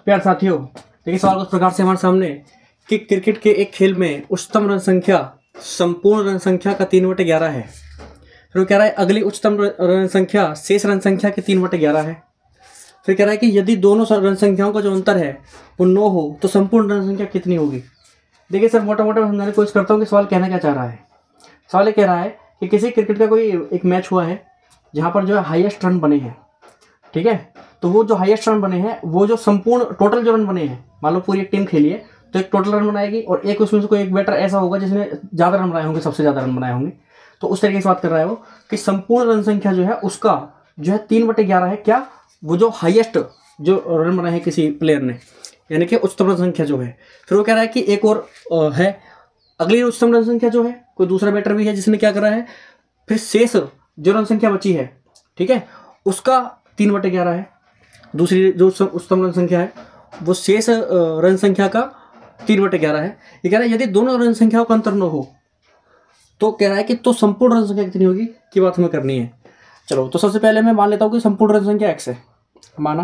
प्यार साथियों, देखिए सवाल कुछ प्रकार से हमारे सामने कि क्रिकेट के एक खेल में उच्चतम रन संख्या संपूर्ण रन संख्या का 3/11 है। फिर वो कह रहा है अगली उच्चतम रन संख्या शेष रन संख्या की 3/11 है। फिर कह रहा है कि यदि दोनों रन संख्याओं का जो अंतर है वो 9 हो तो संपूर्ण रन संख्या कितनी होगी। देखिए सर, मोटा मोटा समझाने की कोशिश करता हूँ कि सवाल कहना क्या चाह रहा है। सवाल ये कह रहा है कि किसी क्रिकेट का कोई एक मैच हुआ है जहाँ पर जो है हाईएस्ट रन बने हैं, ठीक है। तो वो जो हाईएस्ट रन बने हैं वो जो संपूर्ण टोटल जो रन बने हैं, मान लो पूरी एक टीम खेली है तो एक टोटल रन बनाएगी और एक उसमें से कोई एक बैटर ऐसा होगा जिसने ज़्यादा रन बनाए होंगे, सबसे ज़्यादा रन बनाए होंगे। तो उस तरीके से बात कर रहा है वो कि संपूर्ण रन संख्या जो है उसका जो है 3/11 है। क्या? वो जो हाईएस्ट जो रन बनाए हैं किसी प्लेयर ने, यानी कि उच्चतम रन संख्या जो है। फिर वो कह रहा है कि एक और है अगली उच्चतम रन संख्या जो है, कोई दूसरा बैटर भी है जिसने क्या करा है, फिर शेष जो रन संख्या बची है, ठीक है, उसका 3/11 है। दूसरी जो उच्चतम रन संख्या है वो शेष रन संख्या का 3/11 है। ये कह रहा है यदि दोनों रन संख्याओं का अंतर न हो तो कह रहा है कि तो संपूर्ण रन संख्या कितनी होगी की बात हमें करनी है। चलो, तो सबसे पहले मैं मान लेता हूँ कि संपूर्ण रन संख्या x है। माना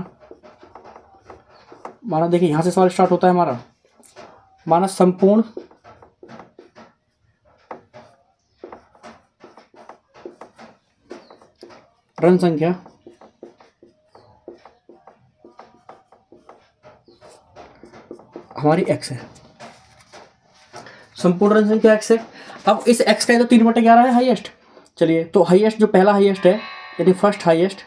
देखिए यहाँ से सवाल स्टार्ट होता है हमारा। माना संपूर्ण रन संख्या हमारी x है, संपूर्ण रन संख्या x है। अब इस x का तो 3/11 है हाईएस्ट। चलिए, तो हाईएस्ट जो पहला हाईएस्ट है यानी फर्स्ट हाईएस्ट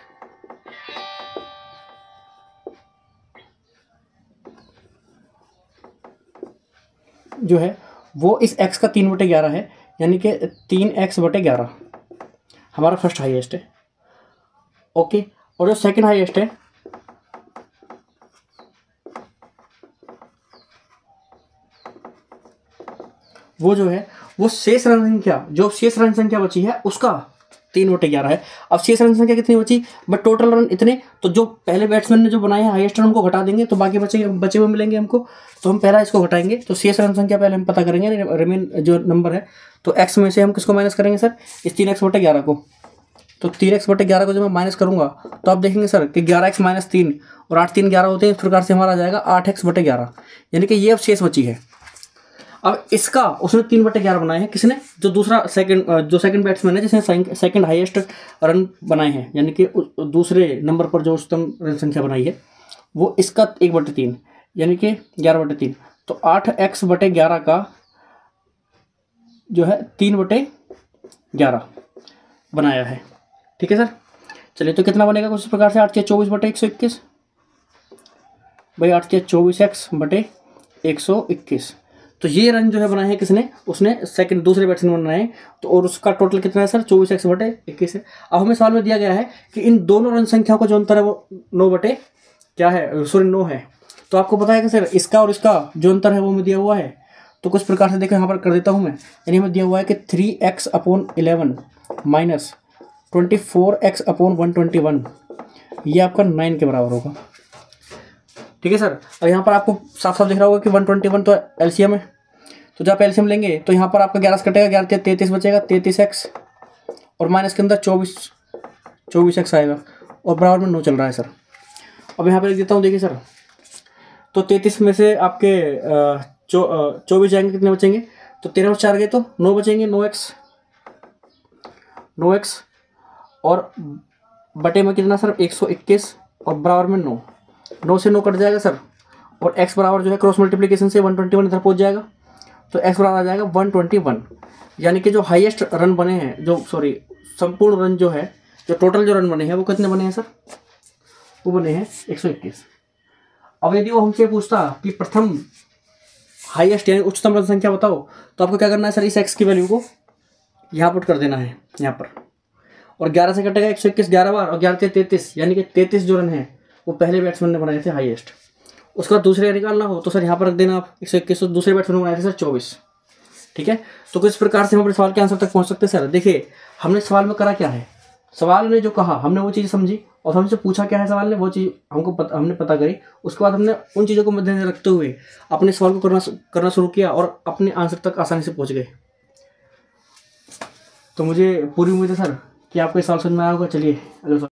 जो है वो इस x का 3/11 है, यानी कि 3x/11 हमारा फर्स्ट हाईएस्ट है। ओके, और जो सेकंड हाईएस्ट है वो जो है वो शेष रन संख्या, जो शेष रन संख्या बची है उसका 3/11 है। अब शेष रन संख्या कितनी बची, बट टोटल रन इतने, तो जो पहले बैट्समैन ने जो बनाए हैं हाईएस्ट रन को घटा देंगे तो बाकी बचे हुए मिलेंगे हमको। तो हम पहला इसको घटाएंगे, तो शेष रन संख्या पहले हम पता करेंगे, रिमेन जो नंबर है। तो एक्स में से हम किसको माइनस करेंगे सर, इस 3x/11 को। तो 3x/11 को जब मैं माइनस करूंगा तो आप देखेंगे सर कि 11x - 3 और 8 3 11 होते हैं। इस प्रकार से हमारा आ जाएगा 8x/11, यानी कि ये अब शेष बची है। अब इसका उसने 3/11 बनाए हैं किसने, जो दूसरा सेकंड बैट्समैन है जिसने सेकंड हाईएस्ट रन बनाए हैं, यानी कि दूसरे नंबर पर जो उच्चतम रन संख्या बनाई है वो इसका 1/3 यानी कि 11/3। तो 8x/11 का जो है 3/11 बनाया है, ठीक है सर। चलिए, तो कितना बनेगा कुछ इस प्रकार से 8 × 24/121 भाई, 8 × 24x/121। तो ये रन जो है बनाए हैं किसने, उसने दूसरे बैट्समैन बनाए हैं। तो और उसका टोटल कितना है सर, 24x/21 है। अब हमें सवाल में दिया गया है कि इन दोनों रन संख्याओं का जो अंतर है वो 9 है। तो आपको पता है कि सर इसका और इसका जो अंतर है वो हमें दिया हुआ है। तो कुछ प्रकार से देखो यहाँ पर कर देता हूँ मैं, यानी हमें दिया हुआ है कि 3x/11 माइनस 24x/121 ये आपका 9 के बराबर होगा, ठीक है सर। और यहाँ पर आपको साफ साफ दिख रहा होगा कि 121 तो एलसीएम है। तो जब आप एलसीएम लेंगे तो यहाँ पर आपका 11 से कटेगा, 11 33 बचेगा, 33x और माइनस के अंदर 24x आएगा और बराबर में 9 चल रहा है सर। अब यहाँ पर लिख देता हूँ, देखिए सर, तो 33 में से आपके 24 जाएंगे, कितने बचेंगे, तो 13 में 4 गए तो 9 बचेंगे, 9x और बटे में कितना सर 121 और बराबर में 9 से 9 कट जाएगा सर। और x बराबर जो है क्रॉस मल्टीप्लिकेशन से 121 इधर पहुंच जाएगा, तो x बराबर आ जाएगा 121, यानी कि जो हाईएस्ट रन बने हैं, जो संपूर्ण रन जो है, जो टोटल जो रन बने हैं वो कितने बने हैं सर, वो बने हैं 121। अब यदि वो हमसे पूछता कि प्रथम हाईएस्ट यानी उच्चतम रन संख्या बताओ, तो आपको क्या करना है सर, इस x की वैल्यू को यहाँ पुट कर देना है यहाँ पर, और 11 से कटेगा 121 11 बार, और 11 33, यानी कि 33 जो रन है वो पहले बैट्समैन ने बनाए थे हाईएस्ट। उसका दूसरे निकालना हो तो सर यहाँ पर रख देना आप 121, दूसरे बैट्समैन ने बनाए थे सर 24, ठीक है। तो किस प्रकार से हम अपने सवाल के आंसर तक पहुँच सकते हैं सर। देखिए, हमने सवाल में करा क्या है, सवाल ने जो कहा हमने वो चीज़ समझी, और हमसे पूछा क्या है सवाल ने, वो चीज़ हमने पता करी। उसके बाद हमने उन चीज़ों को मद्देनजर रखते हुए अपने सवाल को करना शुरू किया और अपने आंसर तक आसानी से पहुँच गए। तो मुझे पूरी उम्मीद है सर कि आपको ये सवाल समझ में आया होगा। चलिए अगले